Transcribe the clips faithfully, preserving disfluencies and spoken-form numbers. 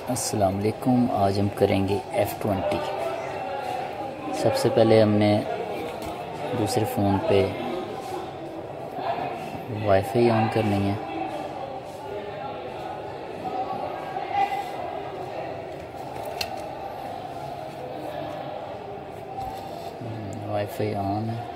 अस्सलाम वालेकुम। आज हम करेंगे एफ ट्वेंटी। सबसे पहले हमने दूसरे फ़ोन पे वाईफाई ऑन करनी है। वाईफाई ऑन है।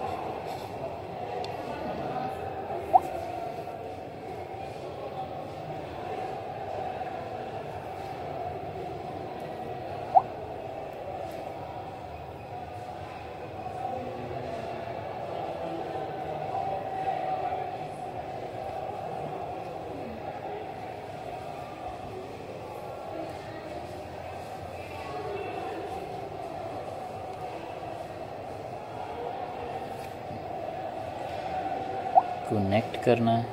कनेक्ट करना है।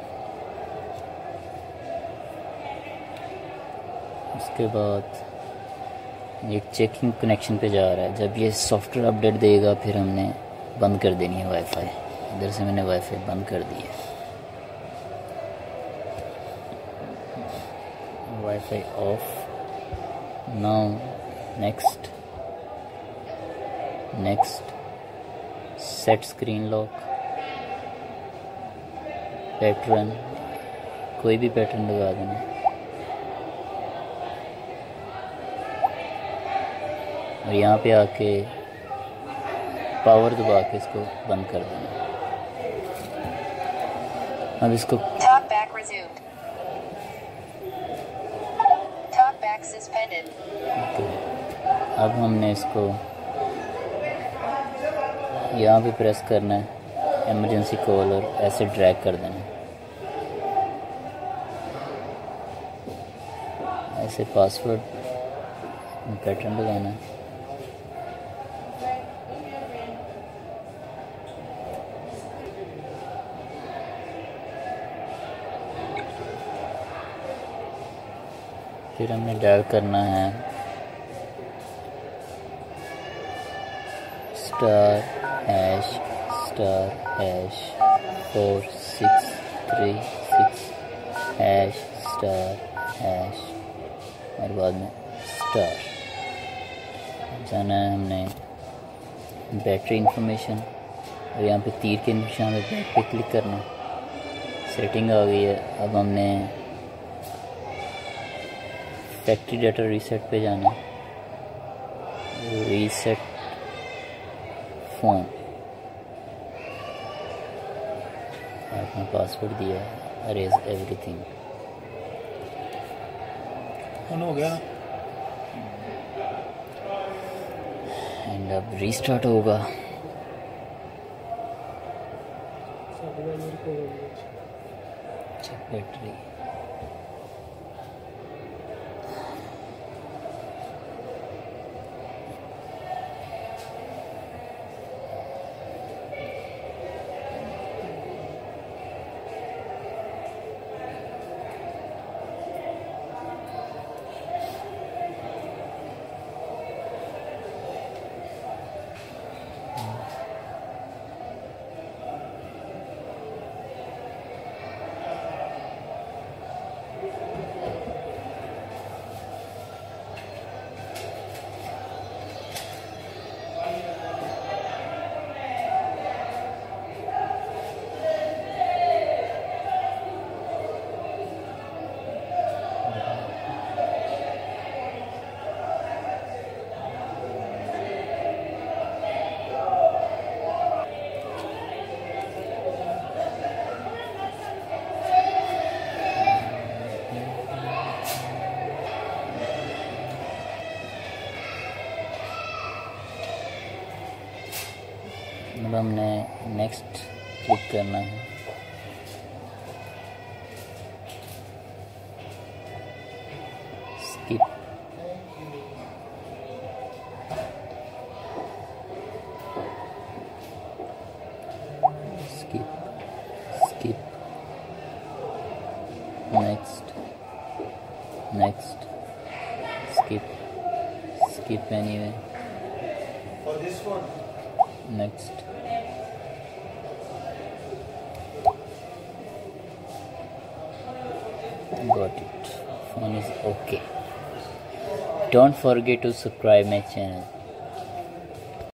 उसके बाद एक चेकिंग कनेक्शन पे जा रहा है। जब ये सॉफ्टवेयर अपडेट देगा फिर हमने बंद कर देनी है वाईफाई। इधर से मैंने वाईफाई बंद कर दी है। Wifi off. Now next next set screen lock. Pattern, कोई भी पैटर्न लगा देना। और यहाँ पे आके पावर दबा के इसको बंद कर देना। अब इसको अब हमने इसको यहाँ पे प्रेस करना है, इमरजेंसी कॉल, और ऐसे ड्रैग कर देना। ऐसे पासवर्ड पैटर्न लगाना है। फिर हमने डायल करना है star hash star hash four six three six hash star hash और बाद में स्टार। जाना है हमने बैटरी इंफॉर्मेशन और यहाँ पे तीर के निशान पे बैक पे क्लिक करना। सेटिंग आ गई है। अब हमने फैक्ट्री डाटा रीसेट पे जाना है। रीसेट फ़ोन, अपना पासवर्ड दिया है। अरेज एवरीथिंग हो गया। एंड अब रीस्टार्ट होगा। Check battery. अब हमने नेक्स्ट क्लिक करना है। Skip skip skip next next skip skip anyway next. Got it. Phone is okay. Don't forget to subscribe my channel.